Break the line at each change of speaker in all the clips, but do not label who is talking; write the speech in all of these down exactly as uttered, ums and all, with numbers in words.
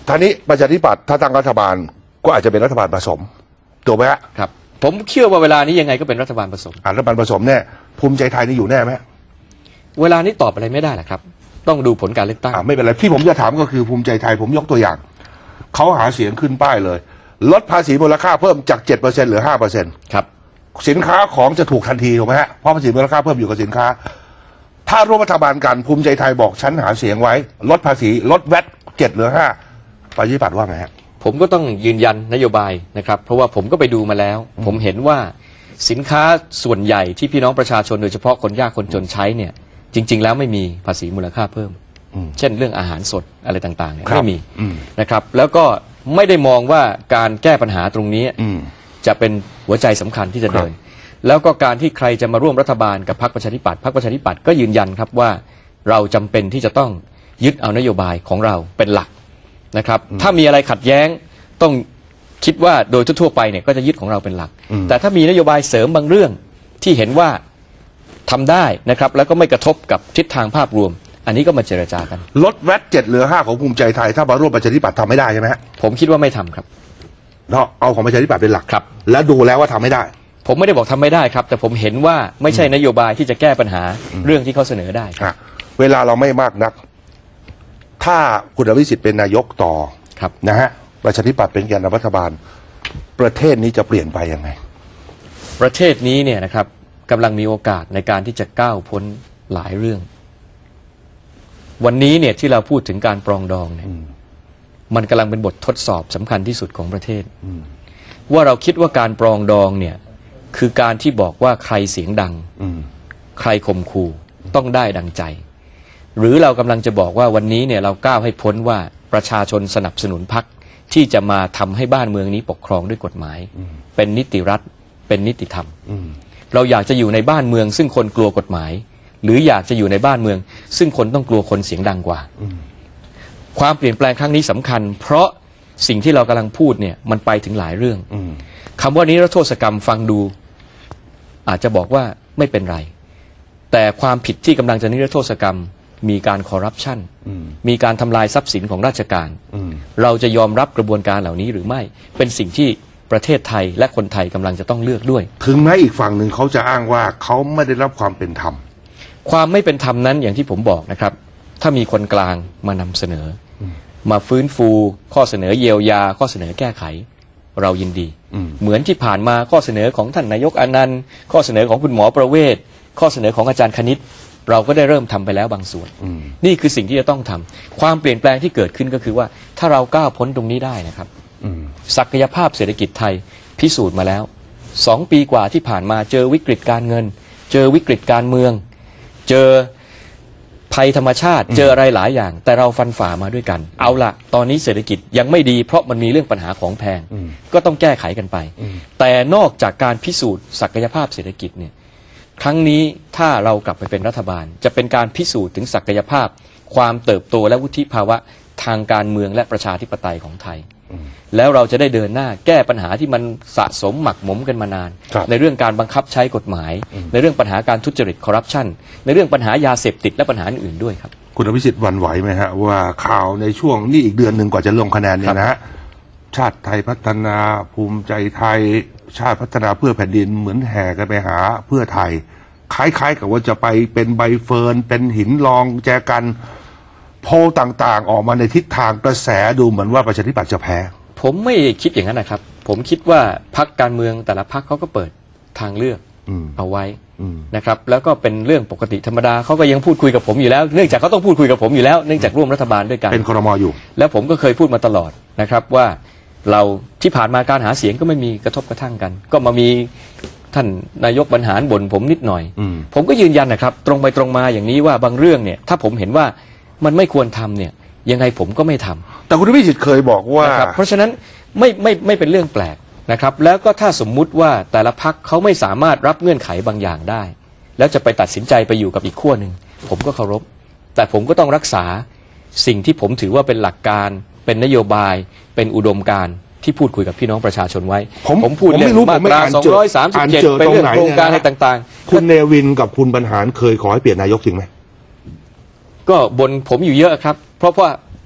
ท่านี้ประชาธิปัตย์ถ้าตั้งรัฐบาลก็อาจจะเป็นรัฐบาลผสมถูกไหมฮะ
ครับผมเชื่อว่าเวลานี้ยังไงก็เป็นรัฐบาลผสม
อ่ารัฐบาลผสมเนี่ยภูมิใจไทยนี่อยู่แน่ไหม
เวลานี้ตอบอะไรไม่ได้แหละครับต้องดูผลการเลือกตั้ง
อ่าไม่เป็นไรที่ผมจะถามก็คือภูมิใจไทยผมยกตัวอย่างเขาหาเสียงขึ้นป้ายเลยลดภาษีมูลค่าเพิ่มจาก เจ็ดเปอร์เซ็นต์ เหลือ ห้าเปอร์เซ็นต์
ครับ
สินค้าของจะถูกทันทีถูกไหมฮะเพราะภาษีมูลค่าเพิ่มอยู่กับสินค้าถ้าร่วมรัฐบาลกันภูมิใจไทยบอกฉันหาเสียงไว้ลดภาษีลดแวตเจ็ดเหลือห้าประชาธิปัตย์ว่าไงฮะ
ผมก็ต้องยืนยันนโยบายนะครับเพราะว่าผมก็ไปดูมาแล้วผมเห็นว่าสินค้าส่วนใหญ่ที่พี่น้องประชาชนโดยเฉพาะคนยากคนจนใช้เนี่ยจริงๆแล้วไม่มีภาษีมูลค่าเพิ่มเช่นเรื่องอาหารสดอะไรต่างๆเนี่ยไม่มีนะครับแล้วก็ไม่ได้มองว่าการแก้ปัญหาตรงนี้จะเป็นหัวใจสำคัญที่จะเดินแล้วก็การที่ใครจะมาร่วมรัฐบาลกับพรรคประชาธิปัตย์พรรคประชาธิปัตย์ก็ยืนยันครับว่าเราจำเป็นที่จะต้องยึดเอานโยบายของเราเป็นหลักนะครับถ้ามีอะไรขัดแย้งต้องคิดว่าโดยทั่วๆไปเนี่ยก็จะยึดของเราเป็นหลักแต่ถ้ามีนโยบายเสริมบางเรื่องที่เห็นว่าทำได้นะครับแล้วก็ไม่กระทบกับทิศทางภาพรวมอันนี้ก็มาเจรจากัน
ลดแวตเจ็ดเหลือห้าของภูมิใจไทยถ้ามาร่วมประชาธิปัตย์ทำไม่ได้ใช่ไหมฮะ
ผมคิดว่าไม่ทำครับ
เนาะเอาของประชาธิปัตย์เป็นหลัก
ครับ
แล้วดูแล้วว่าทำไม่ได้
ผมไม่ได้บอกทำไม่ได้ครับแต่ผมเห็นว่าไม่ใช่นโยบายที่จะแก้ปัญหาเรื่องที่เขาเสนอได้
เวลาเราไม่มากนักถ้าคุณอภิสิทธิ์เป็นนายกต่อนะฮะประชาธิปัตย์เป็นแกนนำรัฐบาลประเทศนี้จะเปลี่ยนไปยังไง
ประเทศนี้เนี่ยนะครับกำลังมีโอกาสในการที่จะก้าวพ้นหลายเรื่องวันนี้เนี่ยที่เราพูดถึงการปรองดองเนี่ยมันกำลังเป็นบททดสอบสำคัญที่สุดของประเทศว่าเราคิดว่าการปรองดองเนี่ยคือการที่บอกว่าใครเสียงดังใครข่มขู่ต้องได้ดังใจหรือเรากำลังจะบอกว่าวันนี้เนี่ยเราก้าวให้พ้นว่าประชาชนสนับสนุนพรรคที่จะมาทำให้บ้านเมืองนี้ปกครองด้วยกฎหมายเป็นนิติรัฐเป็นนิติธรรมเราอยากจะอยู่ในบ้านเมืองซึ่งคนกลัวกฎหมายหรืออยากจะอยู่ในบ้านเมืองซึ่งคนต้องกลัวคนเสียงดังกว่าความเปลี่ยนแปลงครั้งนี้สำคัญเพราะสิ่งที่เรากำลังพูดเนี่ยมันไปถึงหลายเรื่องคำว่านิรโทษกรรมฟังดูอาจจะบอกว่าไม่เป็นไรแต่ความผิดที่กำลังจะนิรโทษกรรมมีการคอร์รัปชันมีการทำลายทรัพย์สินของราชการเราจะยอมรับกระบวนการเหล่านี้หรือไม่เป็นสิ่งที่ประเทศไทยและคนไทยกำลังจะต้องเลือกด้วย
ถึงแม้อีกฝั่งหนึ่งเขาจะอ้างว่าเขาไม่ได้รับความเป็นธรรม
ความไม่เป็นธรรมนั้นอย่างที่ผมบอกนะครับถ้ามีคนกลางมานำเสนอมาฟื้นฟูข้อเสนอเยียวยาข้อเสนอแก้ไขเรายินดีเหมือนที่ผ่านมาข้อเสนอของท่านนายกอนันต์ข้อเสนอของคุณหมอประเวศข้อเสนอของอาจารย์คณิตเราก็ได้เริ่มทำไปแล้วบางส่วนนี่คือสิ่งที่จะต้องทำความเปลี่ยนแปลงที่เกิดขึ้นก็คือว่าถ้าเราก้าวพ้นตรงนี้ได้นะครับศักยภาพเศรษฐกิจไทยพิสูจน์มาแล้วสองปีกว่าที่ผ่านมาเจอวิกฤตการเงินเจอวิกฤตการเมืองเจอภัยธรรมชาติเจออะไรหลายอย่างแต่เราฟันฝ่ามาด้วยกันเอาละตอนนี้เศรษฐกิจยังไม่ดีเพราะมันมีเรื่องปัญหาของแพงก็ต้องแก้ไขกันไปแต่นอกจากการพิสูจน์ศักยภาพเศรษฐกิจเนี่ยครั้งนี้ถ้าเรากลับไปเป็นรัฐบาลจะเป็นการพิสูจน์ถึงศักยภาพความเติบโตและวุฒิภาวะทางการเมืองและประชาธิปไตยของไทยแล้วเราจะได้เดินหน้าแก้ปัญหาที่มันสะสมหมักหมมกันมานานในเรื่องการบังคับใช้กฎหมายในเรื่องปัญหาการทุจริตคอร์รัปชันในเรื่องปัญหายาเสพติดและปัญหาอื่นด้วยครับ
คุณอภิสิทธิ์หวั่นไหวไหมฮะว่าข่าวในช่วงนี้อีกเดือนหนึ่งกว่าจะลงคะแนนเนี่ยนะฮะชาติไทยพัฒนาภูมิใจไทยชาติพัฒนาเพื่อแผ่นดินเหมือนแห่กันไปหาเพื่อไทยคล้ายๆกับว่าจะไปเป็นใบเฟิร์นเป็นหินรองแจกันโพลต่างๆออกมาในทิศทางกระแสดูเหมือนว่าประชาธิปัตย์จะแพ้
ผมไม่คิดอย่างนั้นนะครับผมคิดว่าพรรคการเมืองแต่ละพรรคเขาก็เปิดทางเลือกเอาไว้นะครับแล้วก็เป็นเรื่องปกติธรรมดาเขาก็ยังพูดคุยกับผมอยู่แล้วเนื่องจากเขาต้องพูดคุยกับผมอยู่แล้วเนื่องจากร่วมรัฐบาลด้วยกัน
เป็นครม.อยู่
แล้วผมก็เคยพูดมาตลอดนะครับว่าเราที่ผ่านมาการหาเสียงก็ไม่มีกระทบกระทั่งกันก็มามีท่านนายกบรรหารบ่นผมนิดหน่อยผมก็ยืนยันนะครับตรงไปตรงมาอย่างนี้ว่าบางเรื่องเนี่ยถ้าผมเห็นว่ามันไม่ควรทำเนี่ยยังไงผมก็ไม่ทำ
แต่คุณอภิสิทธิ์เคยบอกว่า
เพราะฉะนั้นไม่ไม่ไม่เป็นเรื่องแปลกนะครับแล้วก็ถ้าสมมุติว่าแต่ละพรรคเขาไม่สามารถรับเงื่อนไขบางอย่างได้แล้วจะไปตัดสินใจไปอยู่กับอีกขั้วหนึ่งผมก็เคารพแต่ผมก็ต้องรักษาสิ่งที่ผมถือว่าเป็นหลักการเป็นนโยบายเป็นอุดมการณ์ที่พูดคุยกับพี่น้องประชาชนไว้
ผม
ผมพูดเรื่องมาตราสองร้อยสามสิบเจ็ดเป็นเรื่องโครงการอะไรต่าง
ๆคุณเนวินกับคุณบรรหารเคยขอให้เปลี่ยนนายกจริงไหม
ก็บนผมอยู่เยอะครับเพราะว่า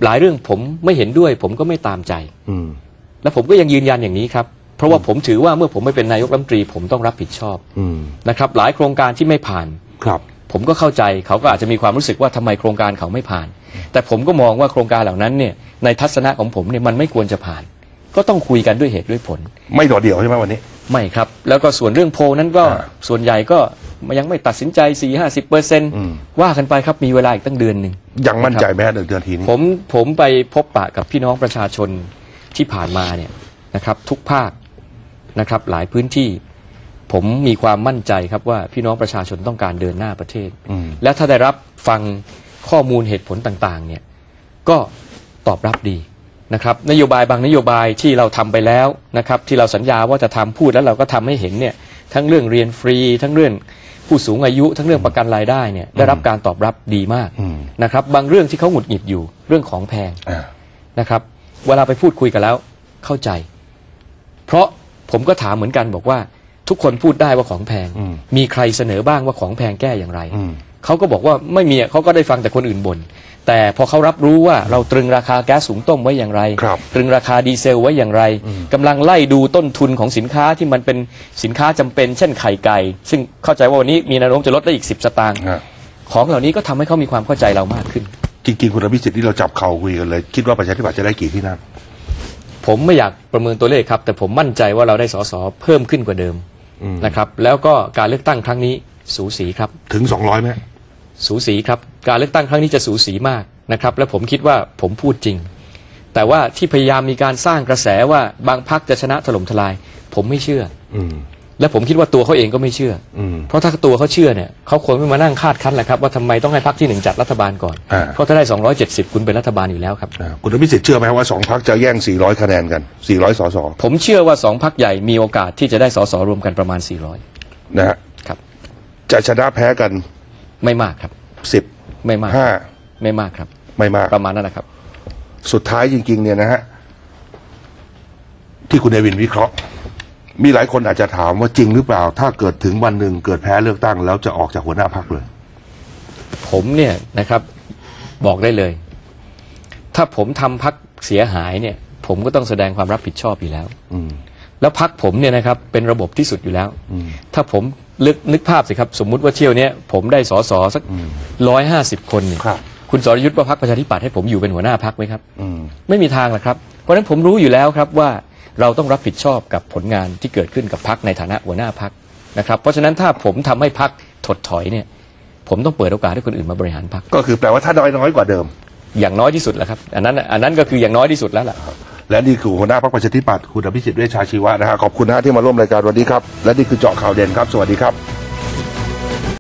หลายเรื่องผมไม่เห็นด้วย ผมก็ไม่ตามใจ
อืม
และผมก็ยังยืนยันอย่างนี้ครับเพราะว่าผมถือว่าเมื่อผมไม่เป็นนายกรัฐมนตรีผมต้องรับผิดชอบ
อืม
นะครับหลายโครงการที่ไม่ผ่าน
ครับ
ผมก็เข้าใจเขาก็อาจจะมีความรู้สึกว่าทำไมโครงการเขาไม่ผ่าน แต่ผมก็มองว่าโครงการเหล่านั้นเนี่ยในทัศนะของผมเนี่ยมันไม่ควรจะผ่าน ก็ต้องคุยกันด้วยเหตุด้วยผล
ไม่โดดเดี่ยวใช่ไหมวันนี้
ไม่ครับแล้วก็ส่วนเรื่องโพลนั้นก็
อ่า
ส่วนใหญ่ก็ยังไม่ตัดสินใจ สี่ห้าสิบเปอร์เซ็นต์
อืม
ว่ากันไปครับมีเวลาอีกตั้งเดือนหนึ่ง
ยังมั่นใจไหมฮะเดือนเดือนทีนี้
ผมผมไปพบปะกับพี่น้องประชาชนที่ผ่านมาเนี่ยนะครับทุกภาคนะครับหลายพื้นที่ ผมมีความมั่นใจครับว่าพี่น้องประชาชนต้องการเดินหน้าประเทศ
อืม
และถ้าได้รับฟังข้อมูลเหตุผลต่างๆเนี่ยก็ตอบรับดีนะครับนโยบายบางนโยบายที่เราทำไปแล้วนะครับที่เราสัญญาว่าจะทำพูดแล้วเราก็ทำให้เห็นเนี่ยทั้งเรื่องเรียนฟรี ทั้งเรื่องผู้สูงอายุทั้งเรื่องประกันรายได้เนี่ยได้รับการตอบรับดีมาก
อืม
นะครับบางเรื่องที่เขาหงุดหงิดอยู่เรื่องของแพง
อ่า
นะครับเวลาไปพูดคุยกันแล้วเข้าใจ เพราะผมก็ถามเหมือนกันบอกว่าทุกคนพูดได้ว่าของแพง
อืม
มีใครเสนอบ้างว่าของแพงแก้อย่างไร
อืม
เขาก็บอกว่าไม่มีเขาก็ได้ฟังแต่คนอื่นบ่นแต่พอเขารับรู้ว่าเราตรึงราคาแก๊สสูงต้มไว้อย่างไร
ครับ
ตรึงราคาดีเซลไว้อย่างไรกำลังไล่ดูต้นทุนของสินค้าที่มันเป็นสินค้าจำเป็นเช่นไข่ไก่ซึ่งเข้าใจว่าวันนี้มีแนวโน้มจะลดได้อีกสิบสตางค์
ฮะ
ของเหล่านี้ก็ทำให้เขามีความเข้าใจเรามากขึ้น
จริงๆคุณอภิสิทธิ์ที่เราจับเข่าคุยกันเลย คิดว่าประชาธิปัตย์จะได้กี่ที่นั่ง
ผมไม่อยากประเมินตัวเลขครับแต่ผมมั่นใจว่าเราได้สสเพิ่มขึ้นกว่าเดิม
อืม
นะครับแล้วก็การเลือกตั้งครั้งนี้สูสีครับ
ถึงสองร้อยไหม
สูสีครับการเลือกตั้งครั้งนี้จะสูสีมากนะครับและผมคิดว่าผมพูดจริง แต่ว่าที่พยายามมีการสร้างกระแสว่าบางพรรคจะชนะถล่มทลาย ผมไม่เชื่อ
อืม
และผมคิดว่าตัวเขาเองก็ไม่เชื่อ
อืม
เพราะถ้าตัวเขาเชื่อเนี่ยเขาควรไม่มานั่งคาดคั้นแหละครับว่าทำไมต้องให้พรรคที่หนึ่งจัดรัฐบาลก่อน
อ่า
เพราะถ้าได้สองร้อยเจ็ดสิบคุณเป็นรัฐบาลอยู่แล้วครับ
อ่าคุณอภิสิทธิ์เชื่อไหมว่าสองพรรคจะแย่งสี่ร้อยคะแนนกันสี่ร้อยสส
ผมเชื่อว่าสองพรรคใหญ่มีโอกาสที่จะได้สสรวมกันประมาณสี่ร้อย
นะฮะ
ครับ
จะชนะแพ้กัน
ไม่มากครับ
สิบ
ไม่มาก
ห้า
ไม่มากครับ
ไม่มาก
ประมาณนั้นนะครับ
สุดท้ายจริงๆเนี่ยนะฮะที่คุณเนวินวิเคราะห์ มีหลายคนอาจจะถามว่าจริงหรือเปล่า ถ้าเกิดถึงวันหนึ่งเกิดแพ้เลือกตั้งแล้วจะออกจากหัวหน้าพรรคเลย
ผมเนี่ยนะครับบอกได้เลย ถ้าผมทำพรรคเสียหายเนี่ยผมก็ต้องแสดงความรับผิดชอบอยู่แล้ว
อืม
แล้วพรรคผมเนี่ยนะครับเป็นระบบที่สุดอยู่แล้ว
อืม
ถ้าผมนึกนึกภาพสิครับสมมุติว่าเที่ยวเนี้ยผมได้สอสอสักร้อยห้าสิบคนเนี่ย
ครับ
คุณสรยุทธ์ว่าพรรคประชาธิปัตย์ให้ผมอยู่เป็นหัวหน้าพรรคไหมครับ
อืม
ไม่มีทางหรอกครับเพราะฉะนั้นผมรู้อยู่แล้วครับว่าเราต้องรับผิดชอบกับผลงานที่เกิดขึ้นกับพรรคในฐานะหัวหน้าพรรคนะครับเพราะฉะนั้นถ้าผมทำให้พรรคถดถอยเนี่ยผมต้องเปิดโอกาสให้คนอื่นมาบริหารพรรค
ก็คือแปลว่าถ้าน้อยน้อยกว่าเดิม
อย่างน้อยที่สุดแหละครับอันนั้นอันนั้นก็คืออย่างน้อยที่สุดแล้วล่ะ
และนี่คือหัวหน้าพรรคประชาธิปัตย์คุณอภิสิทธิ์เวชชาชีวะนะฮะขอบคุณนะฮะที่มาร่วมรายการวันนี้ครับและนี่คือเจาะข่าวเด่นครับสวัสดีครับ